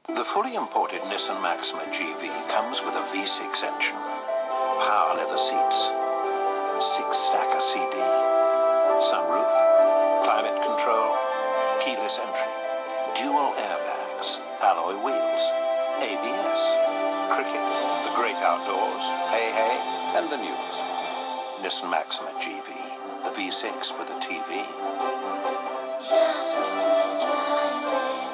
The fully imported Nissan Maxima GV comes with a V6 engine, power leather seats, 6-stacker CD, sunroof, climate control, keyless entry, dual airbags, alloy wheels, ABS, cricket, the great outdoors, hey hey, and the news. Nissan Maxima GV, the V6 with a TV. Just wait till you drive it.